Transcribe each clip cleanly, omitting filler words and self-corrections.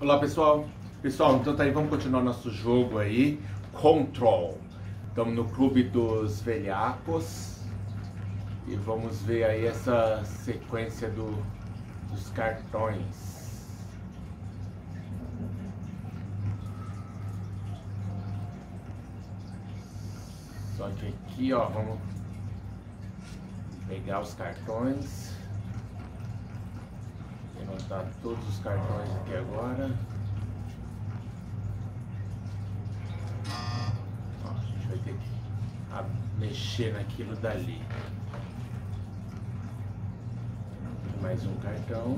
Olá pessoal, então tá aí, vamos continuar nosso jogo aí, Control. Estamos no clube dos velhacos e vamos ver aí essa sequência dos cartões. Só que aqui ó, vamos pegar os cartões. Anotar todos os cartões aqui agora. Ó, a gente vai ter que mexer naquilo dali. Mais um cartão.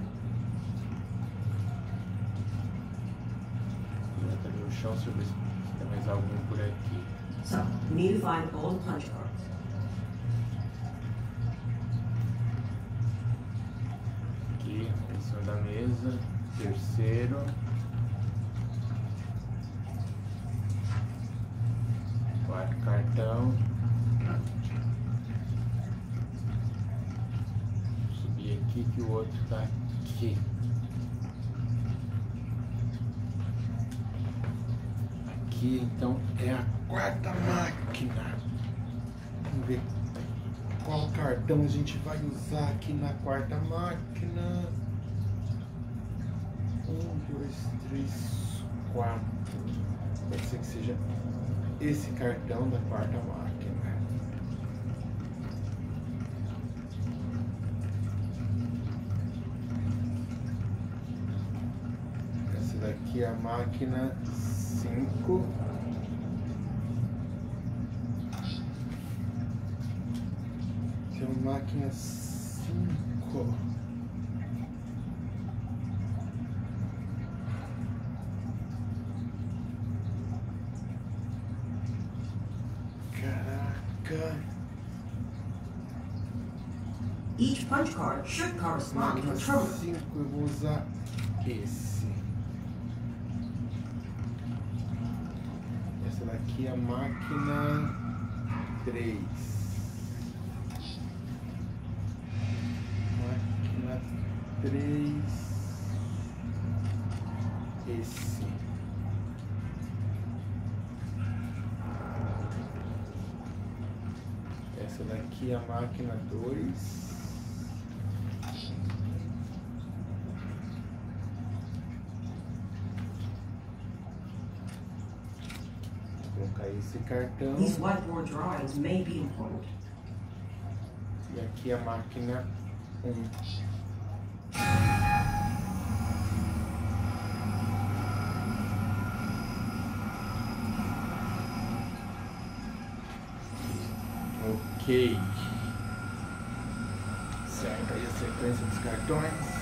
Entra ali no chão, deixa eu ver se tem mais algum por aqui. So, we need to find all the punch cards. Aqui, em cima da mesa. Terceiro. Quarto cartão. Vou subir aqui que o outro tá aqui. Aqui então é a quarta máquina. Vamos ver qual cartão a gente vai usar aqui na quarta máquina. 1, 2, 3, 4. Pode ser que seja esse cartão da quarta máquina. Essa daqui é a máquina 5. Essa é a máquina 5. Caraca. Each punch card should correspond to a Máquina terminal. 5, eu vou usar esse. Essa daqui é a máquina 3. Máquina 3. Esse. Essa daqui é a máquina 2. Vou colocar esse cartão. These whiteboard drawings may be important. E aqui a máquina 1. Ok. Certo, aí a sequência dos cartões.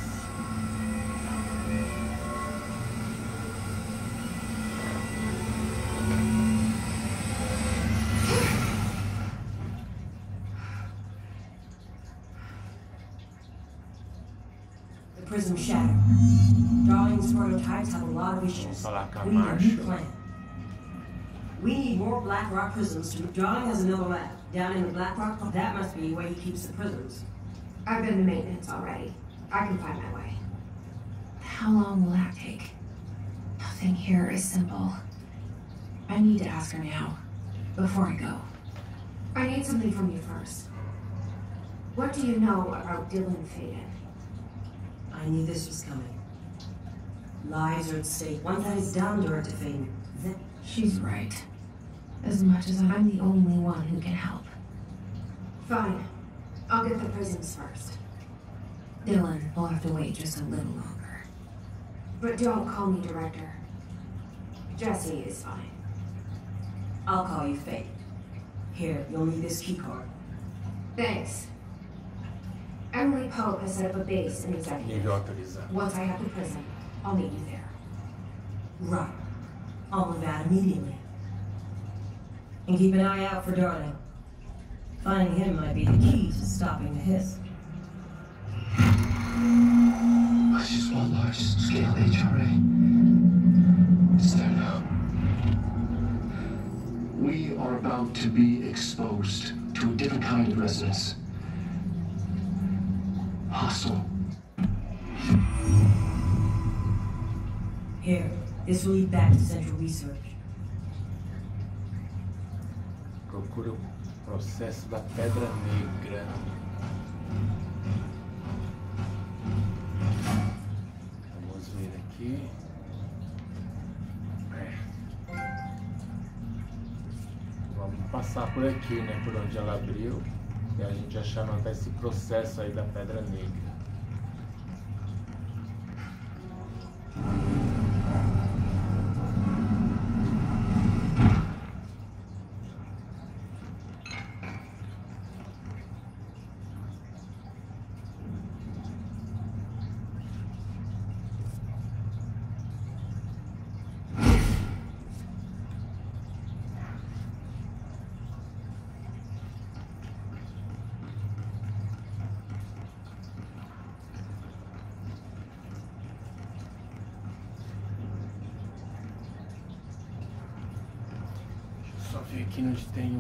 The prism shattered. Drawings prototypes have a lot of issues. Falar com a We need a new Marshall. plan. We need more Black Rock prisms. Drawing has another lab. Down in the Black Rock, that must be where he keeps the prisms. I've been to maintenance already. I can find my way. How long will that take? Nothing here is simple. I need to ask her now, before I go. I need something from you first. What do you know about Dylan Faden? I knew this was coming. Lives are at stake. One that is down to her to fame. Then She's right. As much as I'm the only one who can help. Fine. I'll get the prisms first. Dylan will have to wait just a little longer. But don't call me director. Jesse is fine. I'll call you Fate. Here, you'll need this keycard. Thanks. Emily Pope has set up a base in Executive. Nível autorizado. Once I have the prism, I'll meet you there. Right. I'll move out immediately. And keep an eye out for Darling. Finding him might be the key to stopping the hiss. This is one large-scale HRA. It's there now. We are about to be exposed to a different kind of resonance. Hostile. Here, this will lead back to Central Research. Procura o processo da Pedra Negra. Vamos ver aqui. Vamos passar por aqui, né? Por onde ela abriu. E a gente já anotar esse processo aí da Pedra Negra. Só ver aqui onde tem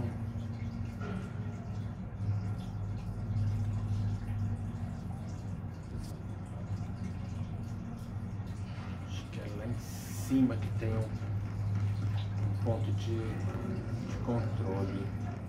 acho que é lá em cima que tem um ponto de controle.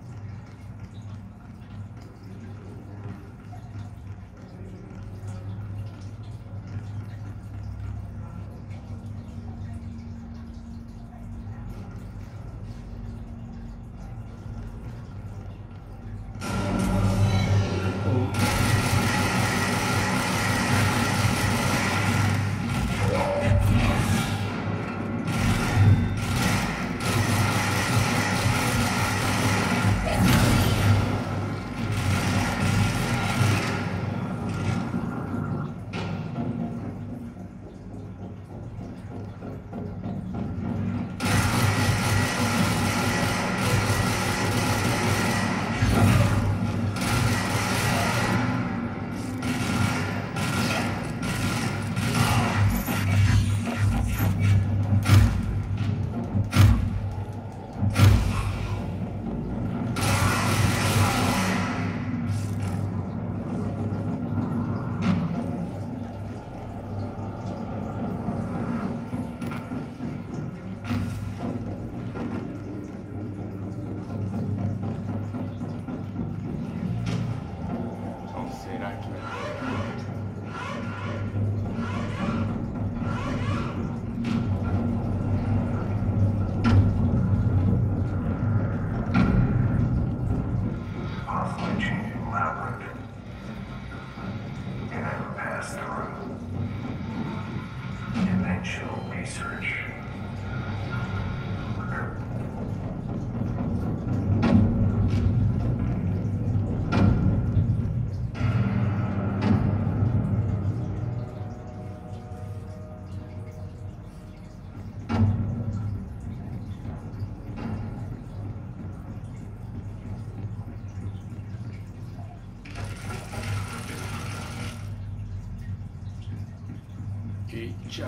Eita.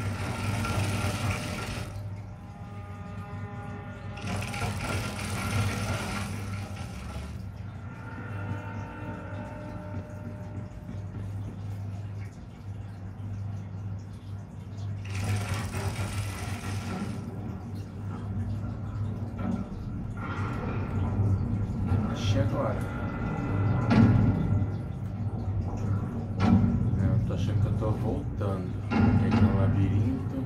Achei agora. Eu tô achando que eu tô voltando. Aqui no labirinto.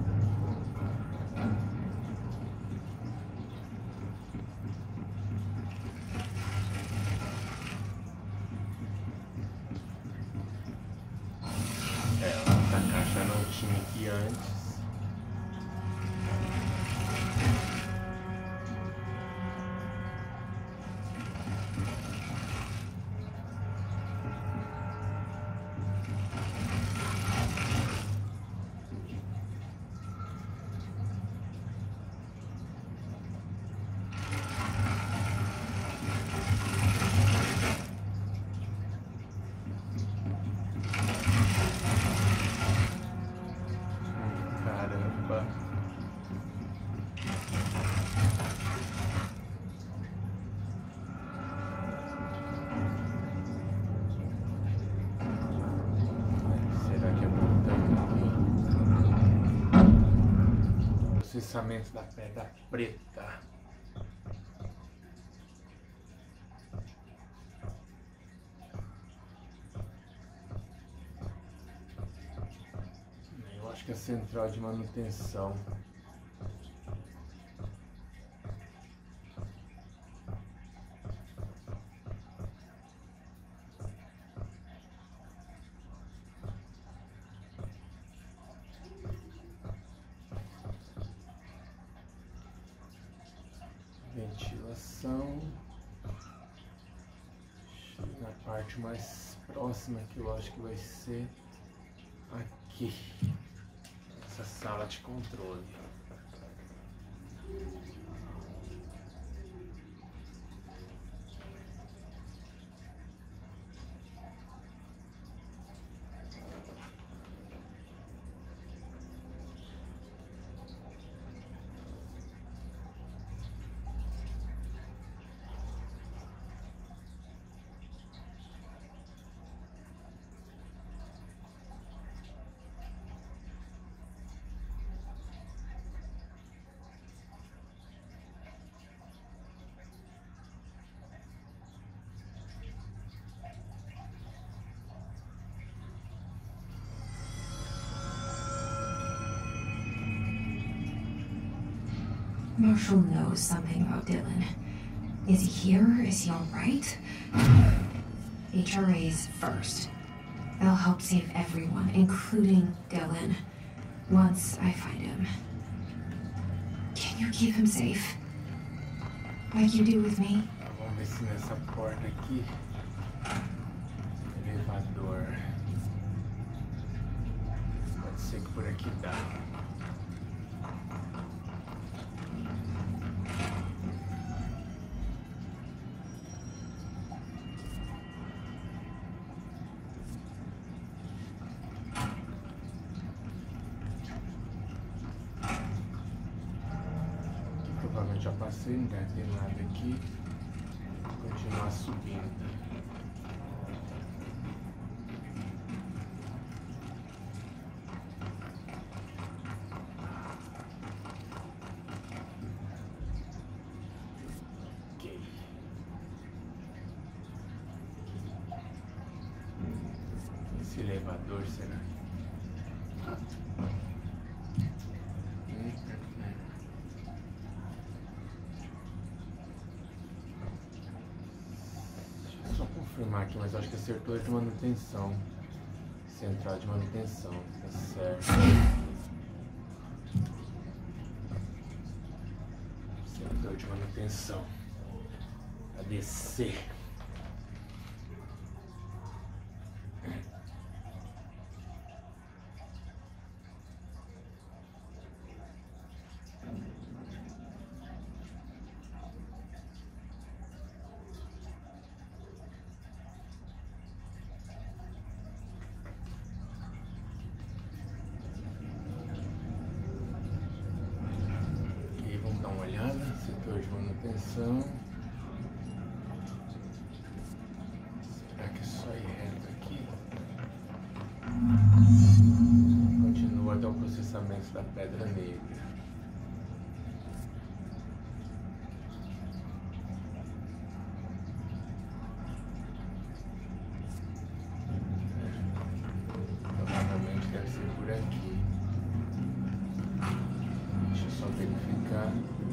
Essa caixa não tinha aqui antes. Caramba. Será que é botão aqui? processamento da pedra preta. Eu acho que é a central de manutenção. Ventilação. Na parte mais próxima que eu acho que vai ser aqui. Essa sala de controle. Marshall knows something about Dylan. Is he here? Is he alright? HRA's first. They'll help save everyone, including Dylan, once I find him. Can you keep him safe? Like you do with me? Vamos ver se nessa porta aqui. Elevador. Pode ser que por aqui dá. Provavelmente já passei, não deve ter nada aqui. Vou continuar subindo. Ok. Esse elevador será? Confirmar aqui, mas acho que é setor de manutenção. Central de manutenção, tá certo. Setor de manutenção. A descer. Dar uma olhada, setor de manutenção. Será que é só ir reto aqui? Continua até o processamento da pedra negra. Provavelmente deve ser por aqui. Deixa eu só verificar.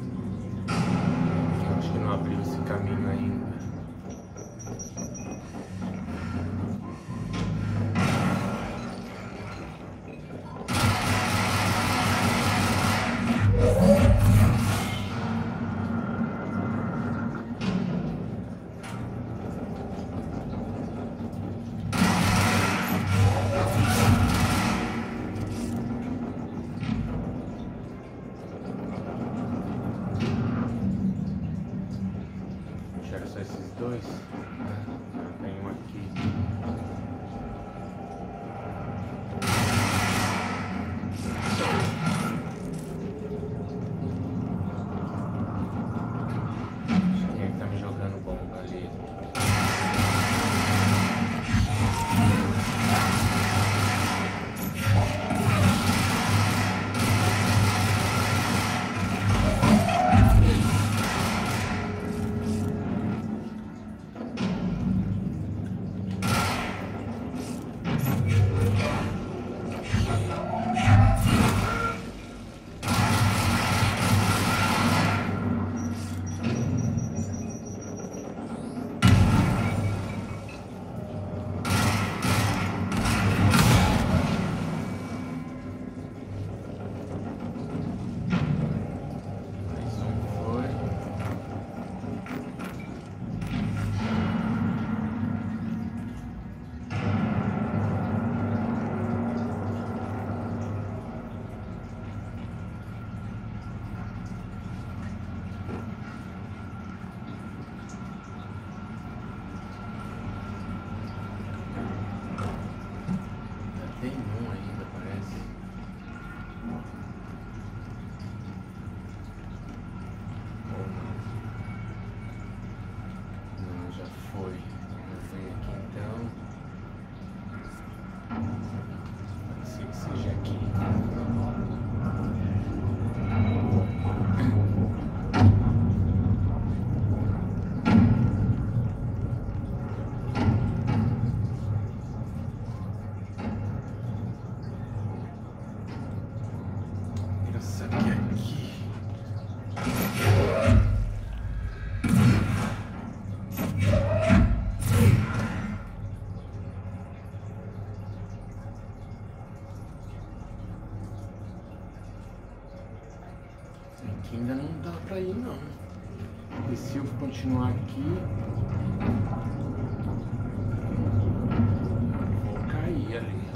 Eu acho que não abriu esse caminho ainda. Era só esses dois? Tem um aqui. Quem é que tá me jogando bomba ali? Essa aqui. Aqui ainda não dá pra ir, não. E se eu continuar aqui, vou cair ali.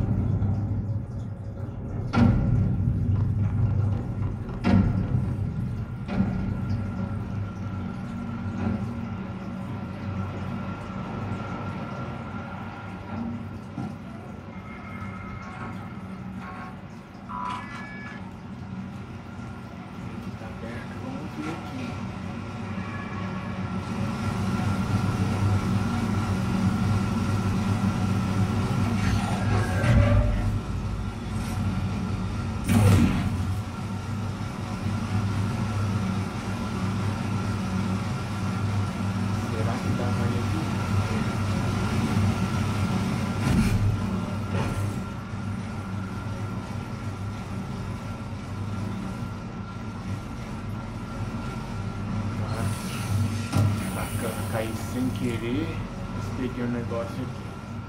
Tá aberto, vamos ver aqui. Será que dá pra ir aqui? Bacana, caí sem querer, mas peguei um negócio aqui.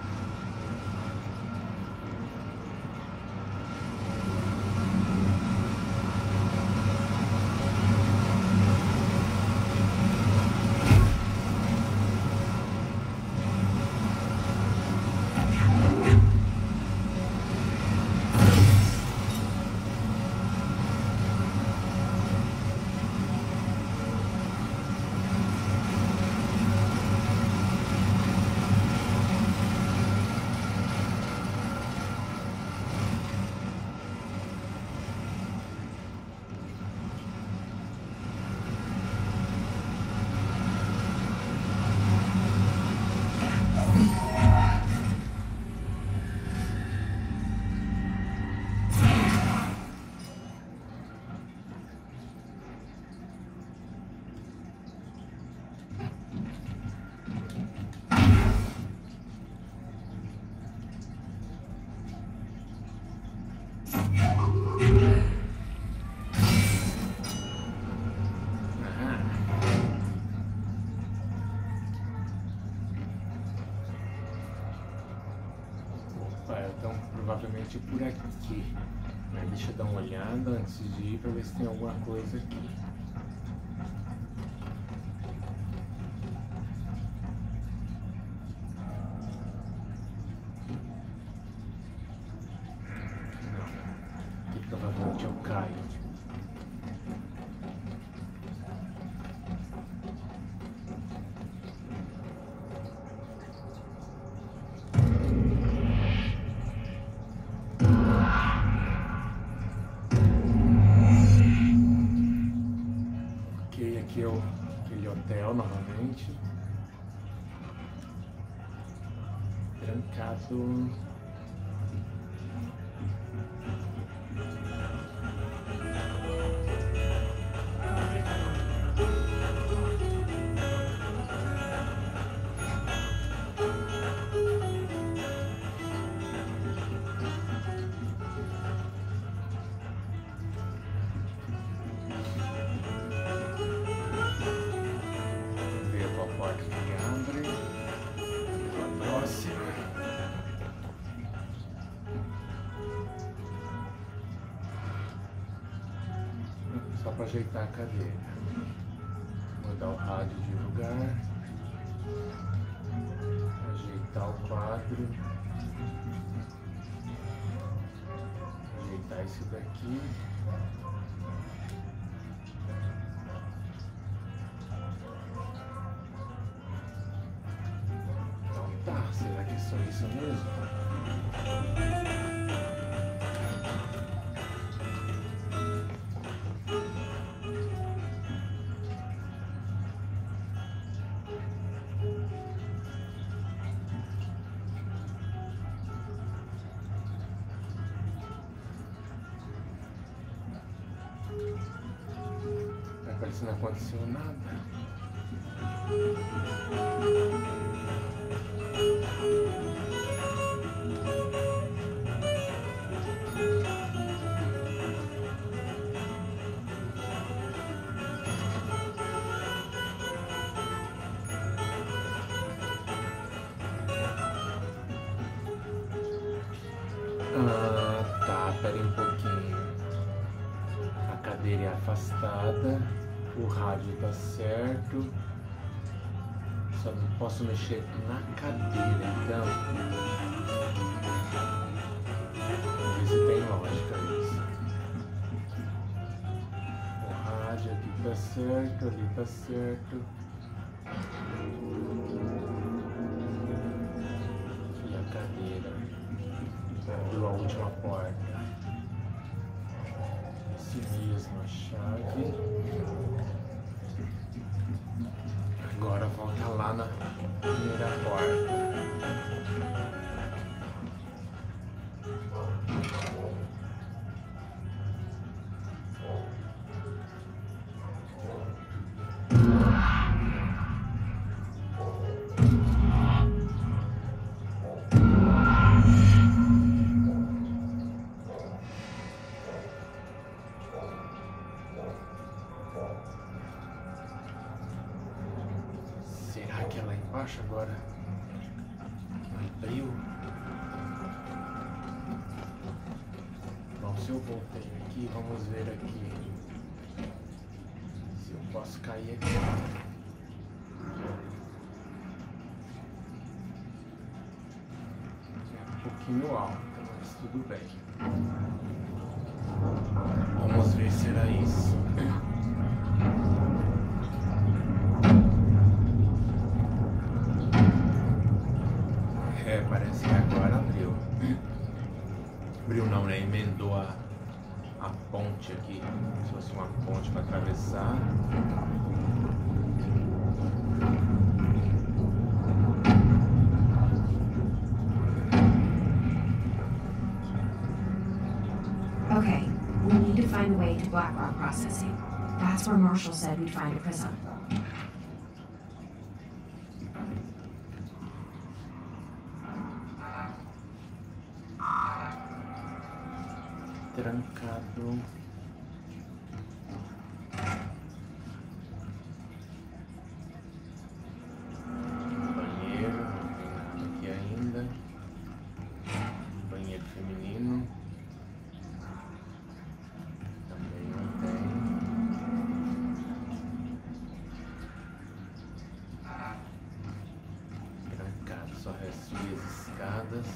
Então provavelmente por aqui. Mas deixa eu dar uma olhada antes de ir pra ver se tem alguma coisa aqui. Não. Aqui provavelmente eu caio. Aqui é aquele hotel novamente. Trancado. Só para ajeitar a cadeira. Mudar o rádio de lugar. Ajeitar o quadro. Ajeitar isso daqui. Então tá, será que é só isso mesmo? Parece que não aconteceu nada. cadeira é afastada, o rádio tá certo, só não posso mexer na cadeira, então vamos ver se tem lógica isso. O rádio aqui tá certo, ali tá certo, e a cadeira abriu a última porta. Mesmo a chave. Agora volta lá na primeira porta. Será que é lá embaixo agora? Abriu? Bom, se eu voltei aqui, vamos ver aqui se eu posso cair aqui. É um pouquinho alto, mas tudo bem. Vamos ver se era isso. Parece que agora abriu. Abriu não, né? Emendou a ponte aqui. Se fosse uma ponte para atravessar. Okay, we need to find a way to Blackrock processing. That's where Marshall said we'd find a prism. Trancado. Banheiro, não tem nada aqui ainda. Banheiro feminino. Também não tem. Trancado, só resta subir as escadas.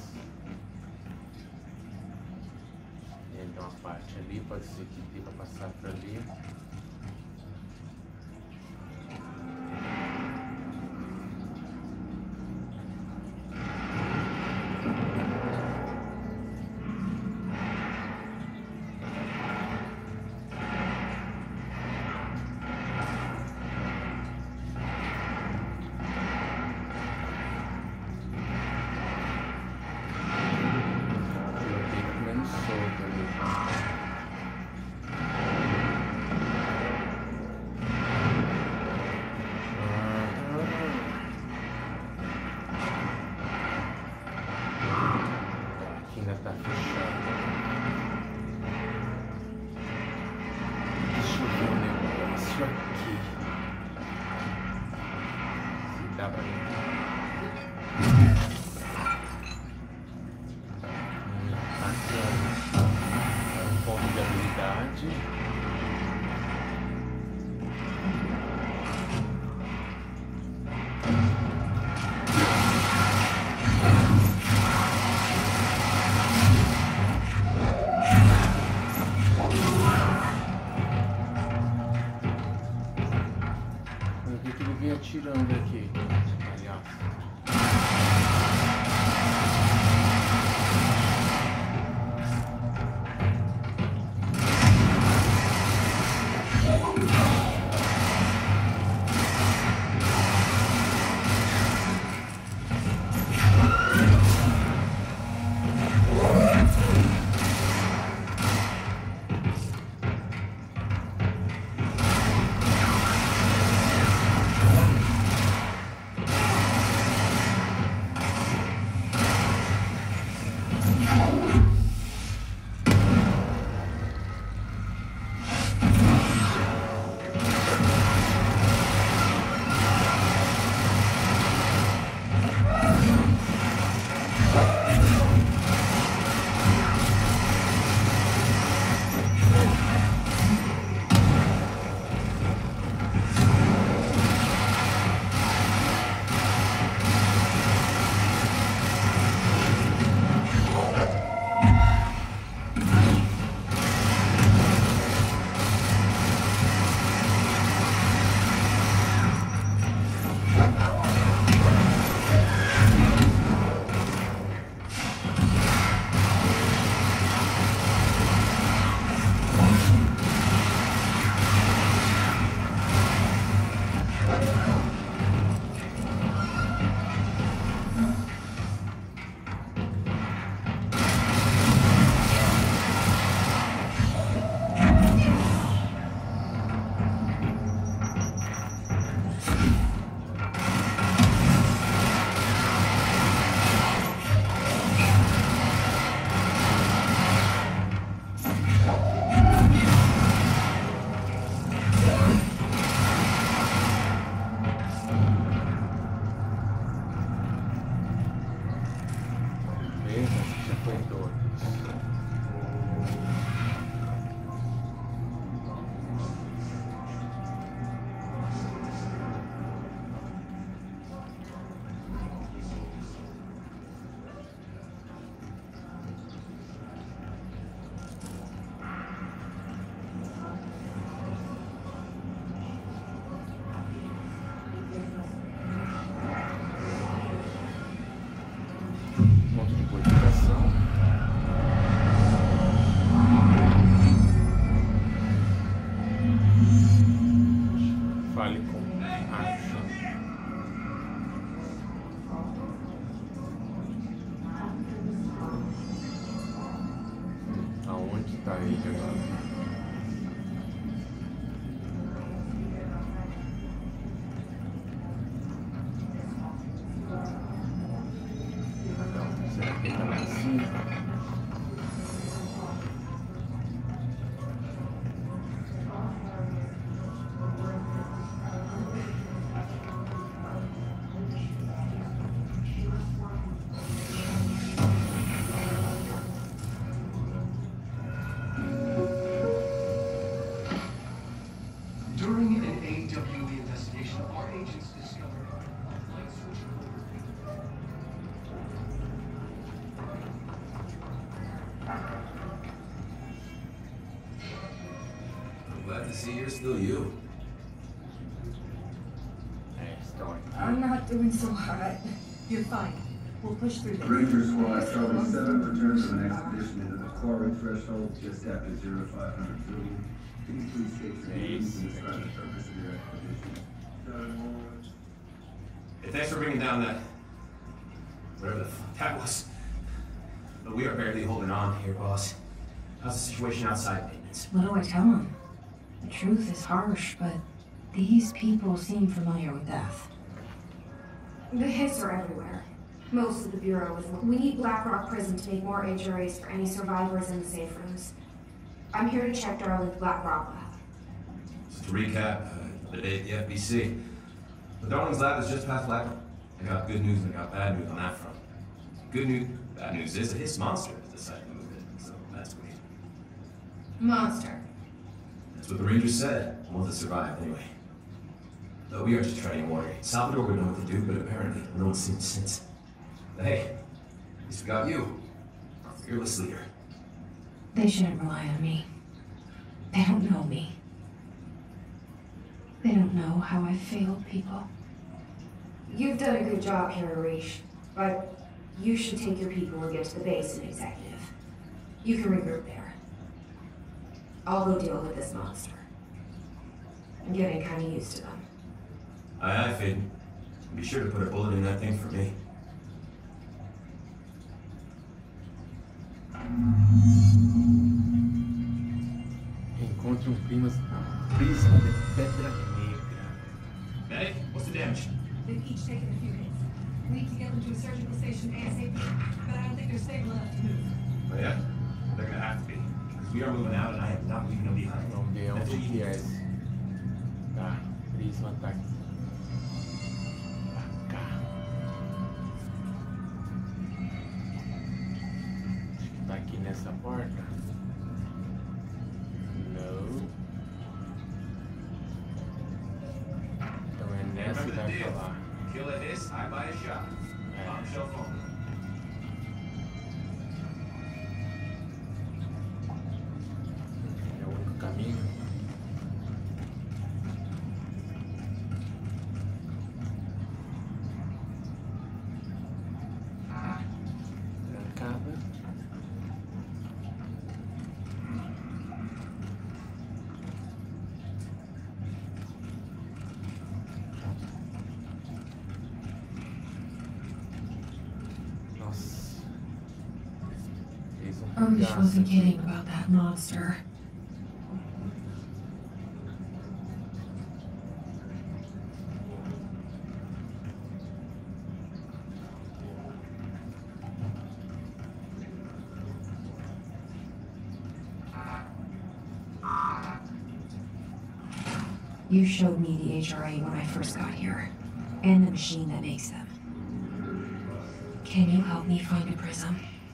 Tem uma parte ali, pode ser que dê para passar por ali. Atirando aqui, Glad to see you're still you. É, estão aqui. I'm not doing so hot. You're fine. We'll push through this. Ranger Squad Charlie 7 returns from an expedition into the quarry threshold just after 0500 billion. Can you please state your names and describe the purpose of your expedition? Hey, thanks for bringing down that... whatever the fuck that was. But we are barely holding on here, boss. How's the situation outside maintenance? What do I tell him? The truth is harsh, but these people seem familiar with death. The hits are everywhere. Most of the Bureau is... We need Blackrock Prison to make more HRAs for any survivors in the safe rooms. I'm here to check Darling's Blackrock lab. Just to recap, the day at the FBC. The Darling's lab is just past Blackrock. I got good news and I got bad news on that front. Good news, bad news is that his monster has decided to move in, so that's weird. Monster. That's what the Rangers said. One to survive, anyway. Though we are just treading water. Salvador would know what to do, but apparently no one's seen him since. But hey, at least we got you, our fearless leader. They shouldn't rely on me. They don't know me. They don't know how I failed people. You've done a good job here, Arish, but you should take your people and get to the base in Executive. You can regroup there. I'll go deal with this monster. I'm getting kind of used to them. Aye, Faden. Be sure to put a bullet in that thing for me. Encontre prisma de pedra negra. Medic, what's the damage? They've each taken a few hits. We need to get them to a surgical station ASAP, but I don't think they're stable enough to move. Oh yeah? They're gonna have to be. Because we are moving out and I am not leaving them behind. Vamos ver That's onde what you que é need. esse. Tá, prisma tá aqui. Pra cá. Acho que tá aqui nessa porta. Não. Então é nessa que Remember the vai deal. falar. Kill a hiss, I buy a shot. Bombshell phone. É o único caminho. Trancada. Nossa. Fez Arish pedaço wasn't aqui. kidding about that monster. You showed me the HRA when I first got here, and the machine that makes them. Can you help me find a prism?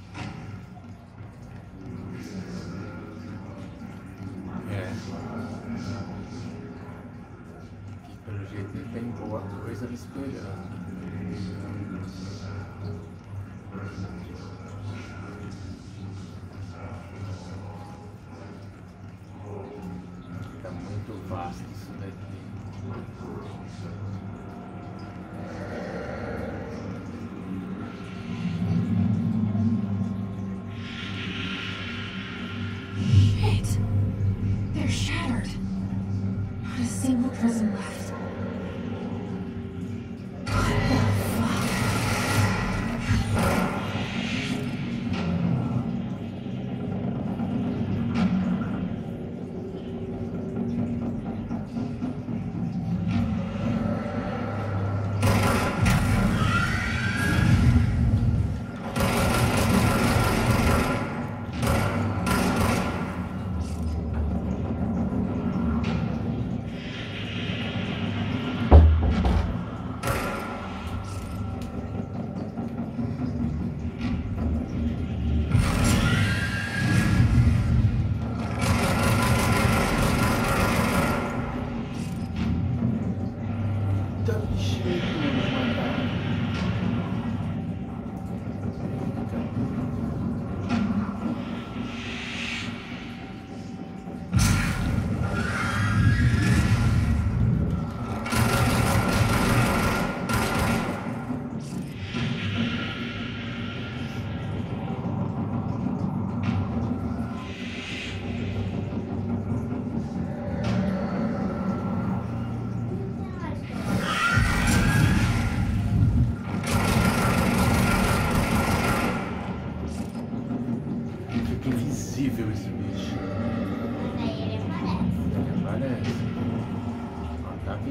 É. E pelo jeito ele tem boa coisa me esperando. Tá muito vasto isso daqui. Shit! They're shattered. Not a single prism left. What the fuck?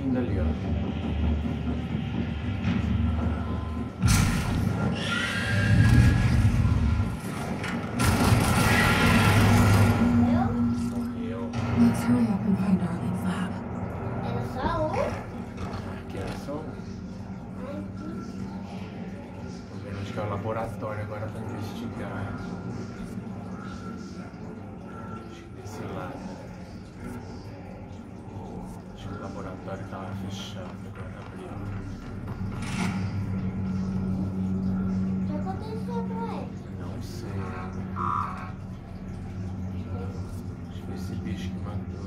indo ali, ó. Morreu. Let's hurry up and find Darling's lab. Era só um? Aqui era só um. Tô vendo onde que é o laboratório agora pra investigar. Acho que desse lado. Acho que o laboratório tava fechado, agora abriu. O que aconteceu com ele? Não sei. Acho que foi esse bicho que matou.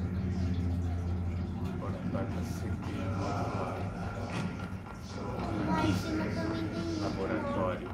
O laboratório tá seguindo do outro lado. Lá em cima também tem. Laboratório.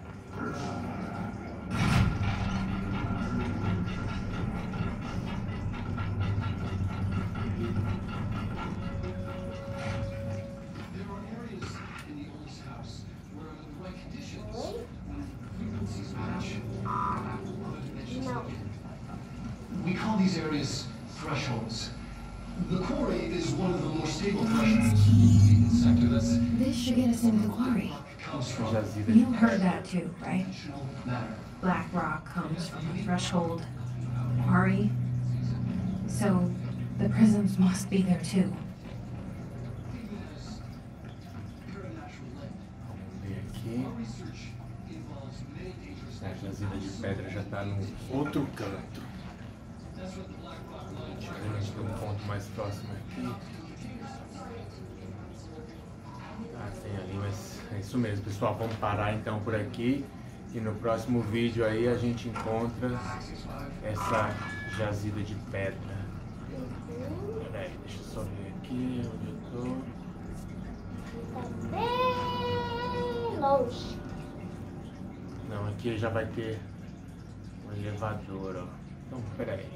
There are areas in the oldest house where under the right conditions, Oi? frequencies match other dimensions. Não. We call these areas thresholds. The quarry is one of the more stable thresholds in the sector. That's This should get us into the quarry. comes from Jazida de You heard that too, right? dimensional matter. Black rock comes from a threshold quarry. So the prisms must be there too. Paranatural link. Vamos ver aqui. Our research involves many dangerous A jazida de pedra já tá no outro canto. That's what the black rock line Deixa eu ver onde tem um ponto mais próximo aqui. Ah, tem ali, mas é isso mesmo, pessoal. Vamos parar então por aqui. E no próximo vídeo aí a gente encontra essa jazida de pedra. Peraí, deixa eu só ver aqui onde eu tô. Tá bem longe. Não, aqui já vai ter um elevador, ó. Então, peraí.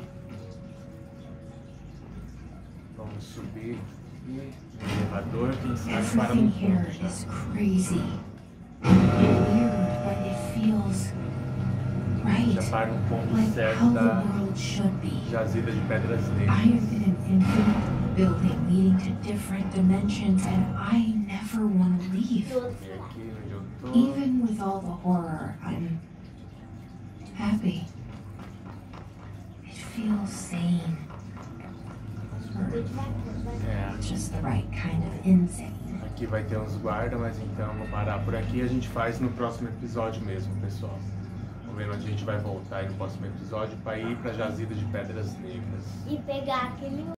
Vamos subir aqui no elevador, quem sabe para Everything no here ponto já. is crazy. Weird, but it feels Já right. para no ponto Like certo how the da world should be. jazida de pedras I negras. am in an infinite building leading to different dimensions, and I never want to leave. Do outro E lado. aqui onde eu tô. Even with all the horror, I'm happy. It feels sane. Or É, just the right kind of insane. aqui vai ter uns guardas, mas então vou parar por aqui e a gente faz no próximo episódio mesmo, pessoal. Vamos ver onde a gente vai voltar aí no próximo episódio para ir para jazida de pedras negras. E pegar aquele